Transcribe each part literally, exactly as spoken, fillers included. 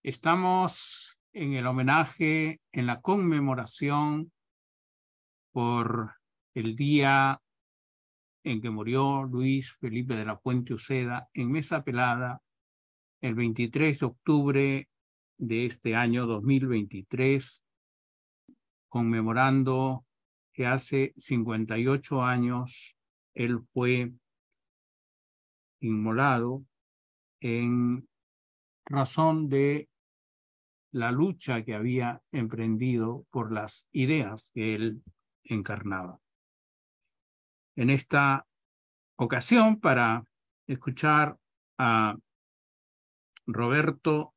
Estamos en el homenaje, en la conmemoración por el día en que murió Luis Felipe de la Puente Uceda en Mesa Pelada, el veintitrés de octubre de este año dos mil veintitrés, conmemorando que hace cincuenta y ocho años él fue inmolado en razón de la lucha que había emprendido por las ideas que él encarnaba. En esta ocasión, para escuchar a Roberto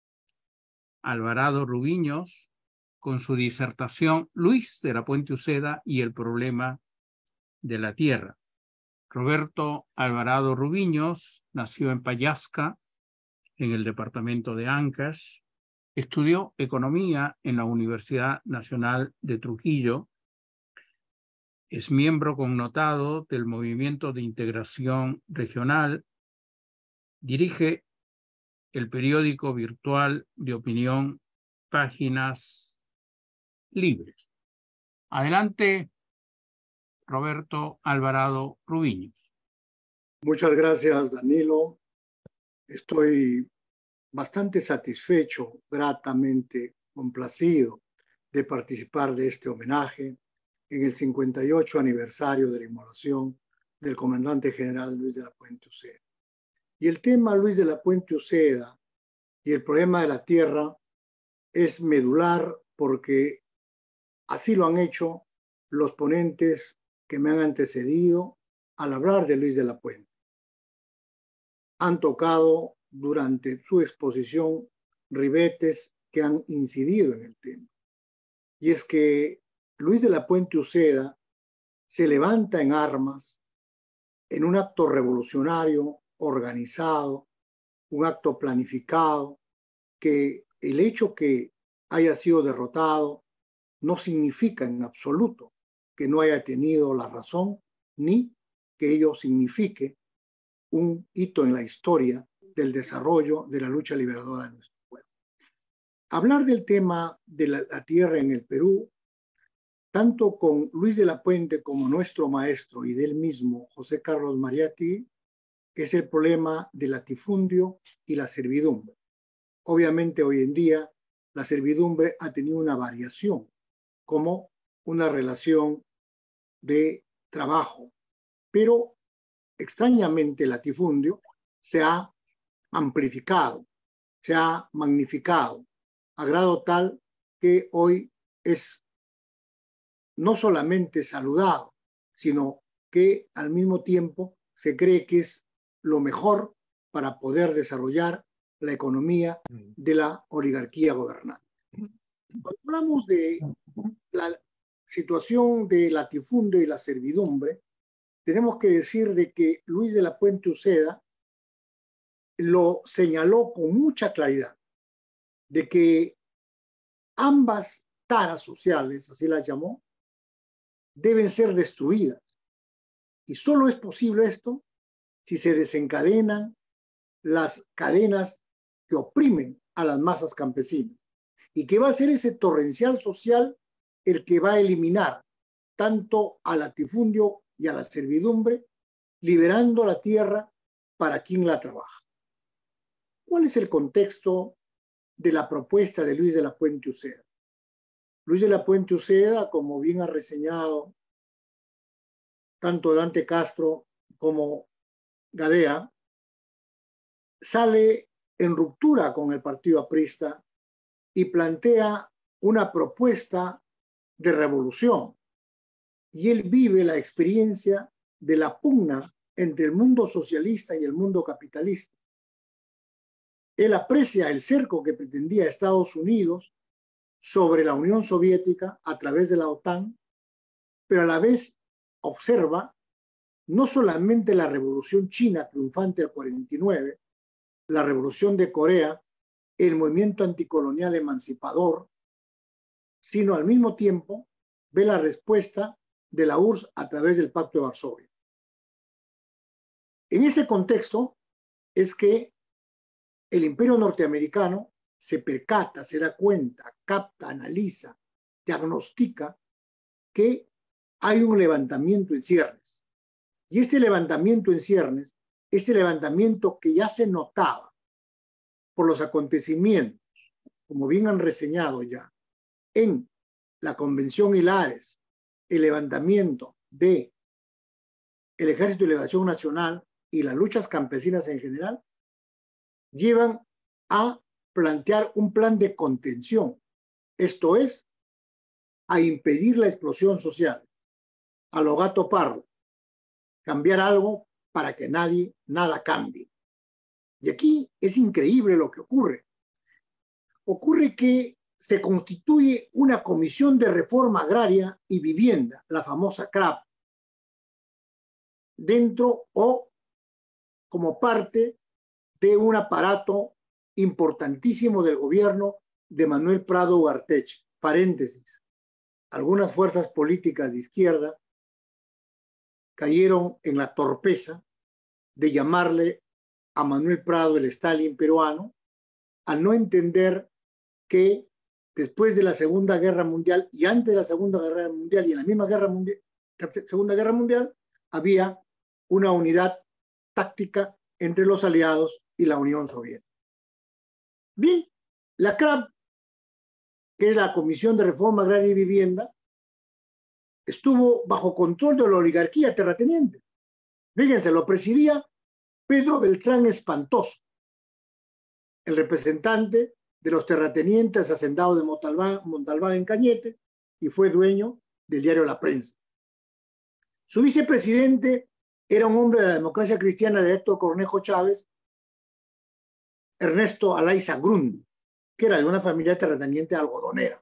Alvarado Rubiños con su disertación Luis de la Puente Uceda y el problema de la tierra. Roberto Alvarado Rubiños nació en Pallasca, en el departamento de Ancash. Estudió economía en la Universidad Nacional de Trujillo. Es miembro connotado del Movimiento de Integración Regional. Dirige el periódico virtual de opinión Páginas Libres. Adelante, Roberto Alvarado Rubiños. Muchas gracias, Danilo. Estoy bastante satisfecho, gratamente complacido de participar de este homenaje en el cincuenta y ocho aniversario de la inmolación del comandante general Luis de la Puente Uceda. Y el tema Luis de la Puente Uceda y el problema de la tierra es medular porque así lo han hecho los ponentes que me han antecedido al hablar de Luis de la Puente. Han tocado durante su exposición ribetes que han incidido en el tema. Y es que Luis de la Puente Uceda se levanta en armas en un acto revolucionario organizado, un acto planificado, que el hecho que haya sido derrotado no significa en absoluto que no haya tenido la razón, ni que ello signifique un hito en la historia del desarrollo de la lucha liberadora de nuestro pueblo. Hablar del tema de la, la tierra en el Perú, tanto con Luis de la Puente como nuestro maestro y del mismo José Carlos Mariátegui, es el problema del latifundio y la servidumbre. Obviamente hoy en día la servidumbre ha tenido una variación como una relación de trabajo, pero extrañamente el latifundio se ha amplificado, se ha magnificado, a grado tal que hoy es no solamente saludado, sino que al mismo tiempo se cree que es lo mejor para poder desarrollar la economía de la oligarquía gobernante. Cuando hablamos de la situación de latifundio y la servidumbre, tenemos que decir de que Luis de la Puente Uceda lo señaló con mucha claridad, de que ambas taras sociales, así las llamó, deben ser destruidas. Y solo es posible esto si se desencadenan las cadenas que oprimen a las masas campesinas. Y que va a ser ese torrencial social el que va a eliminar tanto al latifundio y a la servidumbre, liberando la tierra para quien la trabaja. ¿Cuál es el contexto de la propuesta de Luis de la Puente Uceda? Luis de la Puente Uceda, como bien ha reseñado tanto Dante Castro como Gadea, sale en ruptura con el partido aprista y plantea una propuesta de revolución. Y él vive la experiencia de la pugna entre el mundo socialista y el mundo capitalista. Él aprecia el cerco que pretendía Estados Unidos sobre la Unión Soviética a través de la OTAN, pero a la vez observa no solamente la revolución china triunfante del cuarenta y nueve, la revolución de Corea, el movimiento anticolonial emancipador, sino al mismo tiempo ve la respuesta de la U R S S a través del Pacto de Varsovia. En ese contexto es que el imperio norteamericano se percata, se da cuenta, capta, analiza, diagnostica que hay un levantamiento en ciernes. Y este levantamiento en ciernes, este levantamiento que ya se notaba por los acontecimientos, como bien han reseñado ya, en la Convención Hilares, el levantamiento de el Ejército de Liberación Nacional y las luchas campesinas en general, llevan a plantear un plan de contención, esto es, a impedir la explosión social, a lo gato pardo, cambiar algo para que nadie, nada cambie. Y aquí es increíble lo que ocurre. Ocurre que se constituye una comisión de reforma agraria y vivienda, la famosa C R A P, dentro o como parte de un aparato importantísimo del gobierno de Manuel Prado Ugarteche. Paréntesis, algunas fuerzas políticas de izquierda cayeron en la torpeza de llamarle a Manuel Prado el Stalin peruano, al no entender que después de la Segunda Guerra Mundial y antes de la Segunda Guerra Mundial y en la misma Guerra Mundial, Segunda Guerra Mundial había una unidad táctica entre los aliados y la Unión Soviética. Bien, la C R A P, que es la Comisión de Reforma Agraria y Vivienda, estuvo bajo control de la oligarquía terrateniente. Fíjense, lo presidía Pedro Beltrán Espantoso, el representante de los terratenientes hacendados de Montalbán, Montalbán en Cañete, y fue dueño del diario La Prensa. Su vicepresidente era un hombre de la democracia cristiana de Héctor Cornejo Chávez, Ernesto Alaiza Grundy, que era de una familia terrateniente algodonera.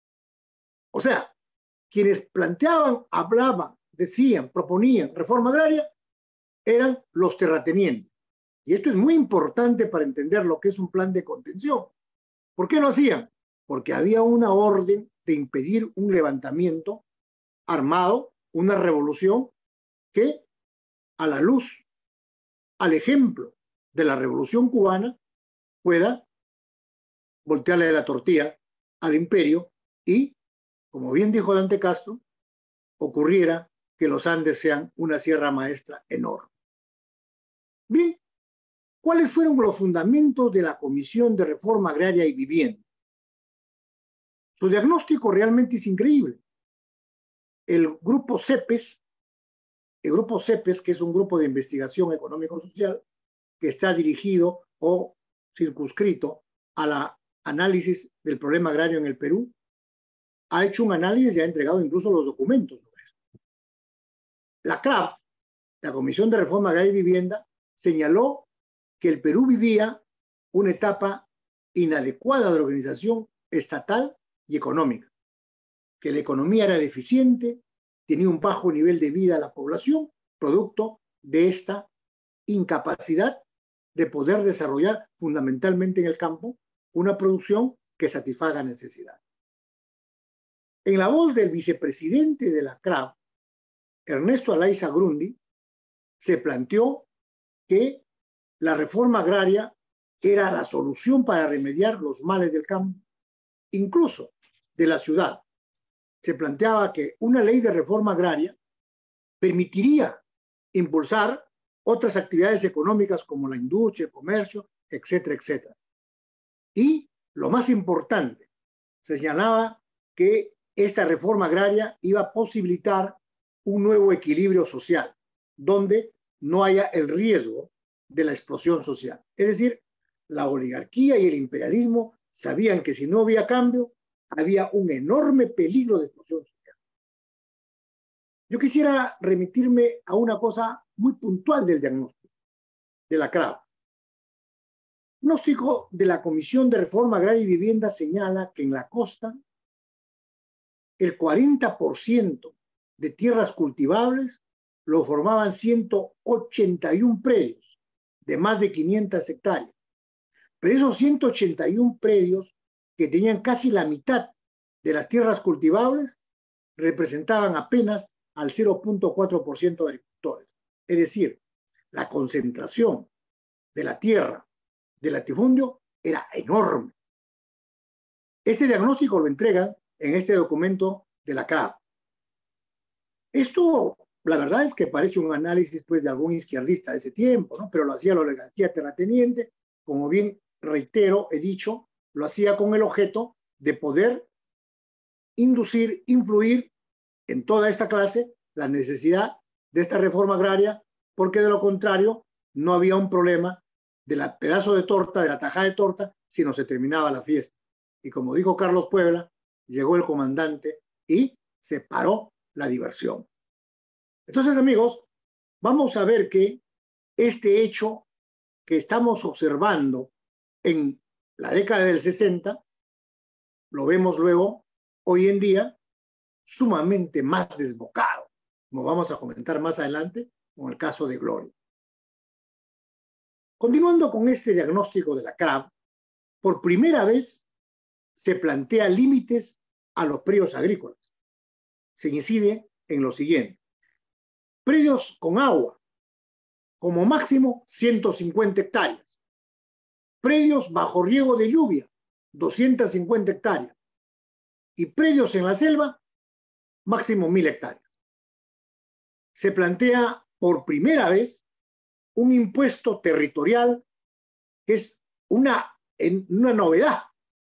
O sea, quienes planteaban, hablaban, decían, proponían reforma agraria, eran los terratenientes. Y esto es muy importante para entender lo que es un plan de contención. ¿Por qué lo hacían? Porque había una orden de impedir un levantamiento armado, una revolución que, a la luz, al ejemplo de la Revolución Cubana, pueda voltearle la tortilla al imperio y, como bien dijo Dante Castro, ocurriera que los Andes sean una sierra maestra enorme. Bien, ¿cuáles fueron los fundamentos de la Comisión de Reforma Agraria y Vivienda? Su diagnóstico realmente es increíble. El grupo CEPES, el grupo CEPES, que es un grupo de investigación económico-social, que está dirigido o circunscrito a la análisis del problema agrario en el Perú, ha hecho un análisis y ha entregado incluso los documentos sobre esto. La C R A P, la Comisión de Reforma Agraria y Vivienda, señaló que el Perú vivía una etapa inadecuada de organización estatal y económica, que la economía era deficiente, tenía un bajo nivel de vida a la población, producto de esta incapacidad de poder desarrollar fundamentalmente en el campo una producción que satisfaga necesidades. En la voz del vicepresidente de la C R A P, Ernesto Alaiza Grundy, se planteó que la reforma agraria era la solución para remediar los males del campo, incluso de la ciudad. Se planteaba que una ley de reforma agraria permitiría impulsar otras actividades económicas como la industria, el comercio, etcétera, etcétera. Y lo más importante, señalaba que esta reforma agraria iba a posibilitar un nuevo equilibrio social, donde no haya el riesgo de la explosión social. Es decir, la oligarquía y el imperialismo sabían que si no había cambio, había un enorme peligro de explosión social. Yo quisiera remitirme a una cosa muy puntual del diagnóstico de la C R A P. El diagnóstico de la Comisión de Reforma Agraria y Vivienda señala que en la costa el cuarenta por ciento de tierras cultivables lo formaban ciento ochenta y uno predios de más de quinientas hectáreas. Pero esos ciento ochenta y uno predios, que tenían casi la mitad de las tierras cultivables, representaban apenas al cero punto cuatro por ciento de agricultores. Es decir, la concentración de la tierra del latifundio era enorme. Este diagnóstico lo entregan en este documento de la C R A B. Esto, la verdad es que parece un análisis pues, de algún izquierdista de ese tiempo, ¿no? Pero lo hacía la oligarquía terrateniente, como bien reitero, he dicho, lo hacía con el objeto de poder inducir, influir en toda esta clase la necesidad de esta reforma agraria, porque de lo contrario no había un problema de la pedazo de torta, de la tajada de torta, si no se terminaba la fiesta. Y como dijo Carlos Puebla, llegó el comandante y se paró la diversión. Entonces, amigos, vamos a ver que este hecho que estamos observando en la década del sesenta, lo vemos luego, hoy en día, sumamente más desbocado, como vamos a comentar más adelante con el caso de Gloria. Continuando con este diagnóstico de la C R A B, por primera vez se plantea límites a los predios agrícolas. Se incide en lo siguiente. Predios con agua, como máximo ciento cincuenta hectáreas. Predios bajo riego de lluvia, doscientas cincuenta hectáreas. Y predios en la selva, máximo mil hectáreas. Se plantea por primera vez un impuesto territorial que es una, en, una novedad,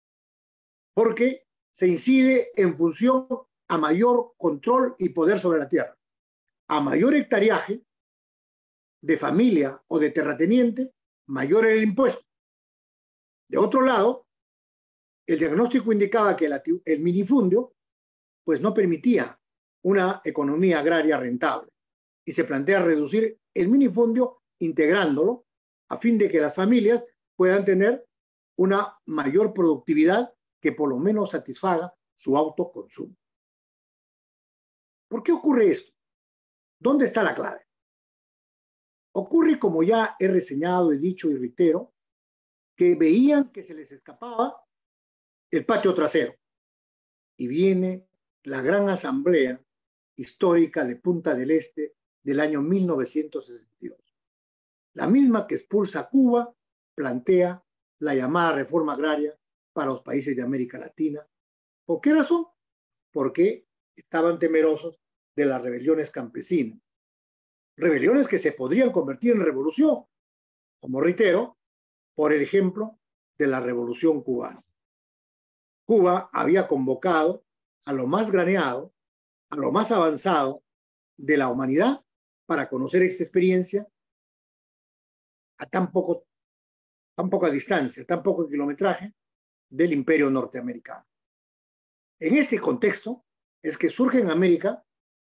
porque se incide en función a mayor control y poder sobre la tierra. A mayor hectareaje de familia o de terrateniente, mayor era el impuesto. De otro lado, el diagnóstico indicaba que la, el minifundio pues no permitía una economía agraria rentable y se plantea reducir el minifundio integrándolo a fin de que las familias puedan tener una mayor productividad que por lo menos satisfaga su autoconsumo. ¿Por qué ocurre esto? ¿Dónde está la clave? Ocurre, como ya he reseñado, he dicho y reitero, que veían que se les escapaba el patio trasero. Y viene la gran asamblea histórica de Punta del Este del año mil novecientos sesenta y dos. La misma que expulsa a Cuba, plantea la llamada reforma agraria para los países de América Latina. ¿Por qué razón? Porque estaban temerosos de las rebeliones campesinas. Rebeliones que se podrían convertir en revolución, como reitero, por el ejemplo de la Revolución Cubana. Cuba había convocado a lo más graneado, a lo más avanzado de la humanidad para conocer esta experiencia a tan, poco, tan poca distancia, tan poco kilometraje del imperio norteamericano. En este contexto es que surgen en América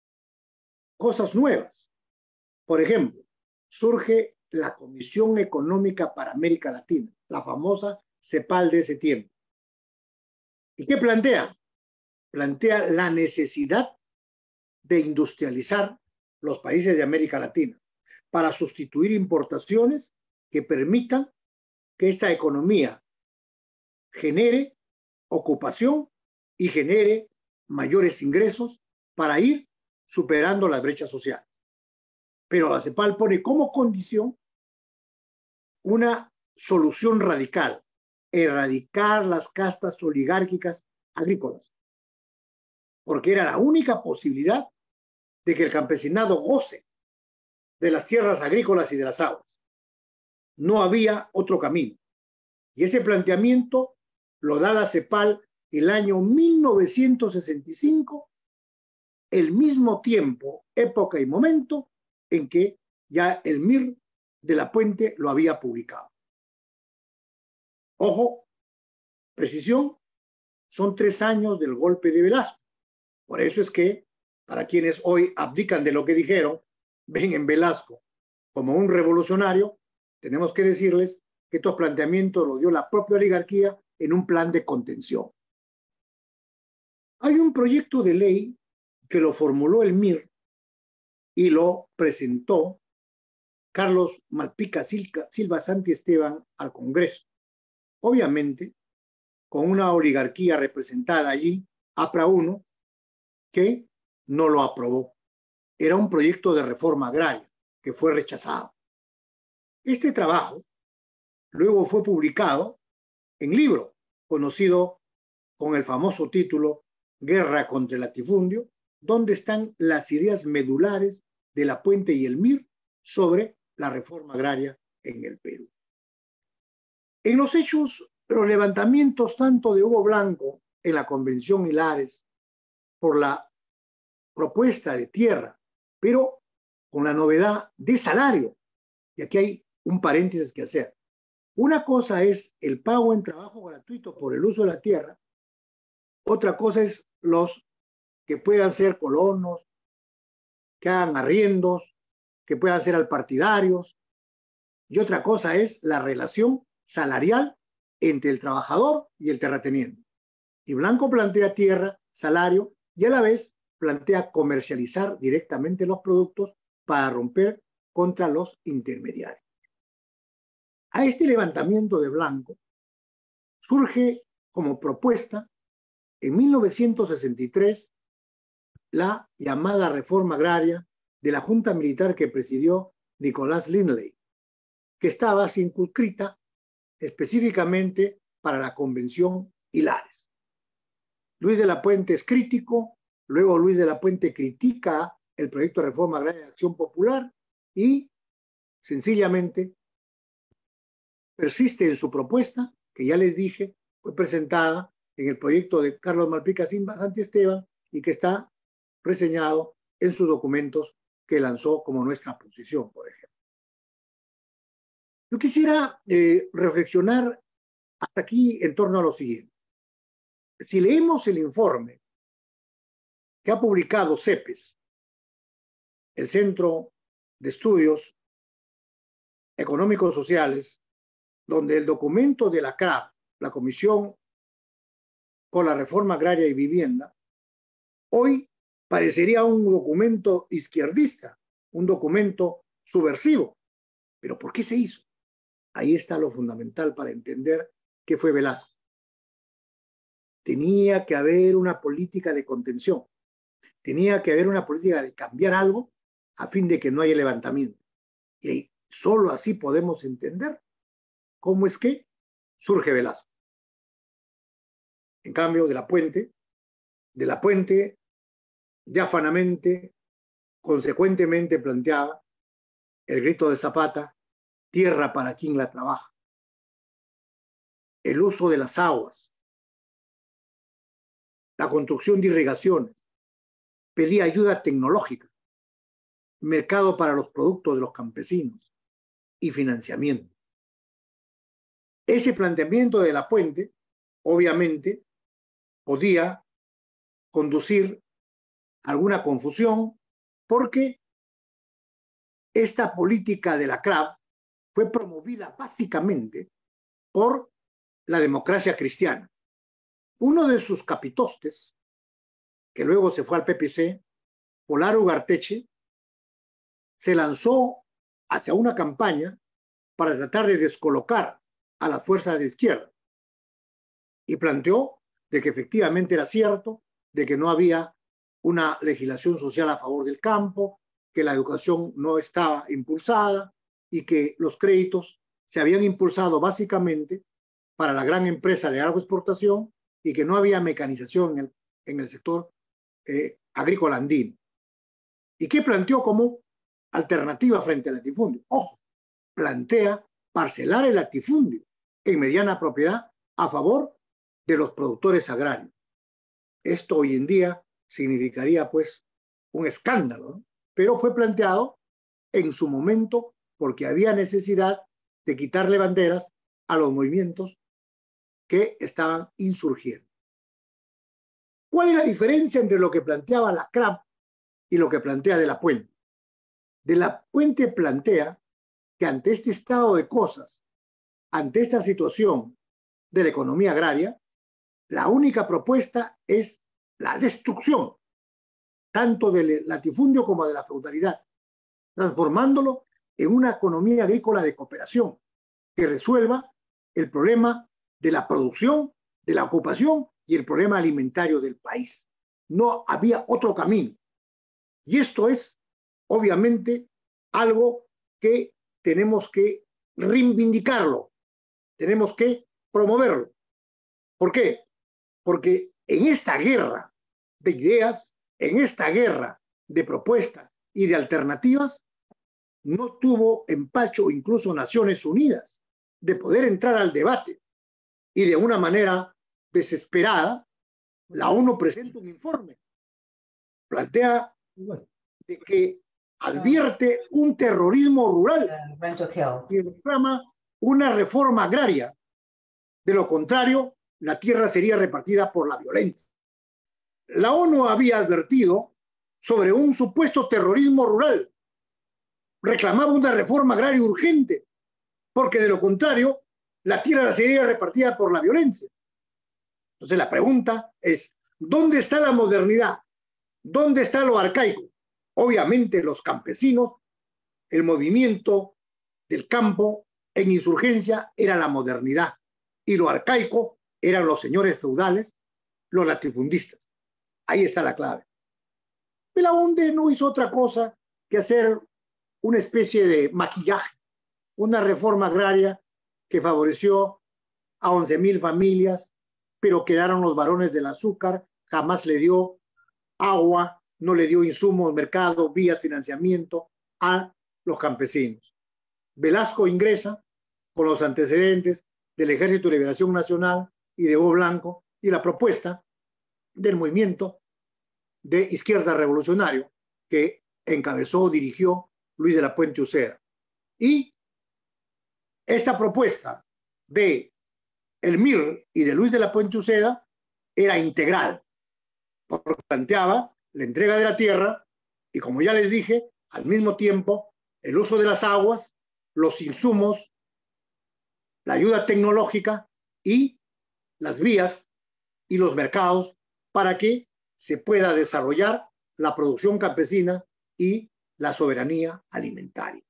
cosas nuevas. Por ejemplo, surge la Comisión Económica para América Latina, la famosa CEPAL de ese tiempo. ¿Y qué plantea? Plantea la necesidad de industrializar los países de América Latina para sustituir importaciones que permitan que esta economía genere ocupación y genere mayores ingresos para ir superando las brechas sociales. Pero la CEPAL pone como condición una solución radical, erradicar las castas oligárquicas agrícolas, porque era la única posibilidad de que el campesinado goce de las tierras agrícolas y de las aguas. No había otro camino. Y ese planteamiento lo da la CEPAL el año mil novecientos sesenta y cinco, el mismo tiempo, época y momento en que ya el Mir de la Puente lo había publicado. Ojo, precisión, son tres años del golpe de Velasco. Por eso es que, para quienes hoy abdican de lo que dijeron, ven en Velasco como un revolucionario, tenemos que decirles que estos planteamientos los dio la propia oligarquía en un plan de contención. Hay un proyecto de ley que lo formuló el Mir y lo presentó Carlos Malpica Silva Santiesteban al Congreso. Obviamente, con una oligarquía representada allí, APRA uno, que no lo aprobó. Era un proyecto de reforma agraria que fue rechazado. Este trabajo luego fue publicado en libro conocido con el famoso título Guerra contra el latifundio, donde están las ideas medulares de Lapuente y Elmir sobre la reforma agraria en el Perú. En los hechos, los levantamientos tanto de Hugo Blanco en la Convención Hilares por la propuesta de tierra, pero con la novedad de salario, y aquí hay un paréntesis que hacer. Una cosa es el pago en trabajo gratuito por el uso de la tierra, otra cosa es los que puedan ser colonos, que hagan arriendos, que puedan ser alpartidarios, y otra cosa es la relación salarial entre el trabajador y el terrateniente. Y Blanco plantea tierra, salario, y a la vez plantea comercializar directamente los productos para romper contra los intermediarios. A este levantamiento de Blanco surge como propuesta en mil novecientos sesenta y tres la llamada reforma agraria de la Junta Militar que presidió Nicolás Lindley, que estaba circunscrita específicamente para la Convención Hilares. Luis de la Puente es crítico, luego Luis de la Puente critica el proyecto de reforma agraria de Acción Popular y sencillamente persiste en su propuesta, que ya les dije, fue presentada en el proyecto de Carlos Malpica Santiesteban y que está reseñado en sus documentos que lanzó como nuestra posición, por ejemplo. Yo quisiera eh, reflexionar hasta aquí en torno a lo siguiente. Si leemos el informe que ha publicado CEPES, el Centro de Estudios Económicos Sociales, donde el documento de la C R A P, la Comisión por la Reforma Agraria y Vivienda, hoy parecería un documento izquierdista, un documento subversivo. ¿Pero por qué se hizo? Ahí está lo fundamental para entender qué fue Velasco. Tenía que haber una política de contención, tenía que haber una política de cambiar algo a fin de que no haya levantamiento. Y solo así podemos entender cómo es que surge Velasco. En cambio, de la Puente, de la Puente diáfanamente, consecuentemente planteaba el grito de Zapata: tierra para quien la trabaja. El uso de las aguas, la construcción de irrigaciones, pedía ayuda tecnológica, mercado para los productos de los campesinos y financiamiento. Ese planteamiento de la Puente, obviamente, podía conducir a alguna confusión porque esta política de la C R A P fue promovida básicamente por la democracia cristiana. Uno de sus capitostes, que luego se fue al P P C, Polar Ugarteche, se lanzó hacia una campaña para tratar de descolocar a las fuerzas de izquierda y planteó de que efectivamente era cierto, de que no había una legislación social a favor del campo, que la educación no estaba impulsada y que los créditos se habían impulsado básicamente para la gran empresa de agroexportación y que no había mecanización en el, en el sector eh, agrícola andino. ¿Y qué planteó como alternativa frente al latifundio? Ojo, plantea parcelar el latifundio en mediana propiedad a favor de los productores agrarios. Esto hoy en día significaría pues un escándalo, ¿no? Pero fue planteado en su momento porque había necesidad de quitarle banderas a los movimientos que estaban insurgiendo. ¿Cuál es la diferencia entre lo que planteaba la C R A P y lo que plantea De la Puente? De la Puente plantea que ante este estado de cosas, ante esta situación de la economía agraria, la única propuesta es la destrucción tanto del latifundio como de la feudalidad, transformándolo en una economía agrícola de cooperación que resuelva el problema de la producción, de la ocupación y el problema alimentario del país. No había otro camino. Y esto es, obviamente, algo que tenemos que reivindicarlo, tenemos que promoverlo. ¿Por qué? porque en esta guerra de ideas, en esta guerra de propuestas y de alternativas, no tuvo empacho incluso Naciones Unidas de poder entrar al debate. Y de una manera desesperada, la ONU presenta un informe, plantea de que advierte un terrorismo rural y reclama una reforma agraria. De lo contrario, la tierra sería repartida por la violencia. La ONU había advertido sobre un supuesto terrorismo rural. Reclamaba una reforma agraria urgente, porque de lo contrario, la tierra sería repartida por la violencia. Entonces la pregunta es, ¿dónde está la modernidad? ¿Dónde está lo arcaico? Obviamente los campesinos, el movimiento del campo en insurgencia era la modernidad y lo arcaico eran los señores feudales, los latifundistas. Ahí está la clave. Belaúnde no hizo otra cosa que hacer una especie de maquillaje, una reforma agraria que favoreció a once mil familias, pero quedaron los varones del azúcar, jamás le dio agua, no le dio insumos, mercado, vías, financiamiento a los campesinos. Velasco ingresa con los antecedentes del Ejército de Liberación Nacional y de Hugo Blanco y la propuesta del movimiento de izquierda revolucionario que encabezó, dirigió Luis de la Puente Uceda. Y esta propuesta de el M I R y de Luis de la Puente Uceda era integral, porque planteaba la entrega de la tierra y, como ya les dije, al mismo tiempo el uso de las aguas, los insumos, la ayuda tecnológica y las vías y los mercados para que se pueda desarrollar la producción campesina y la soberanía alimentaria.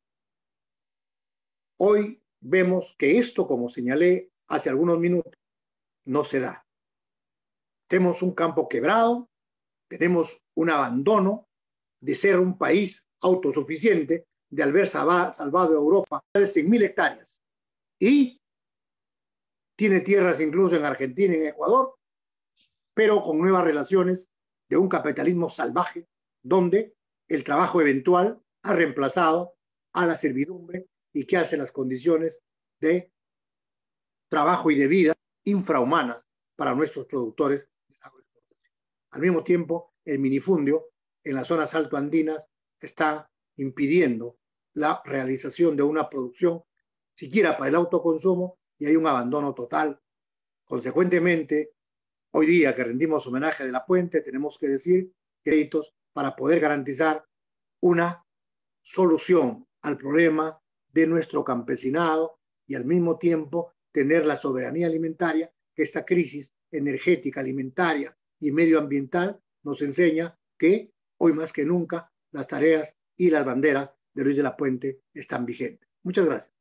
Hoy vemos que esto, como señalé hace algunos minutos, no se da. Tenemos un campo quebrado, tenemos un abandono de ser un país autosuficiente, de haber salvado a Europa de cien mil hectáreas y tiene tierras incluso en Argentina y en Ecuador, pero con nuevas relaciones de un capitalismo salvaje donde el trabajo eventual ha reemplazado a la servidumbre y que hace las condiciones de trabajo y de vida infrahumanas para nuestros productores. Al mismo tiempo, el minifundio en las zonas altoandinas está impidiendo la realización de una producción siquiera para el autoconsumo y hay un abandono total. Consecuentemente, hoy día que rendimos homenaje a De la Puente, tenemos que decir créditos para poder garantizar una solución al problema de nuestro campesinado y al mismo tiempo tener la soberanía alimentaria que esta crisis energética, alimentaria y medioambiental nos enseña que hoy más que nunca las tareas y las banderas de Luis de la Puente están vigentes. Muchas gracias.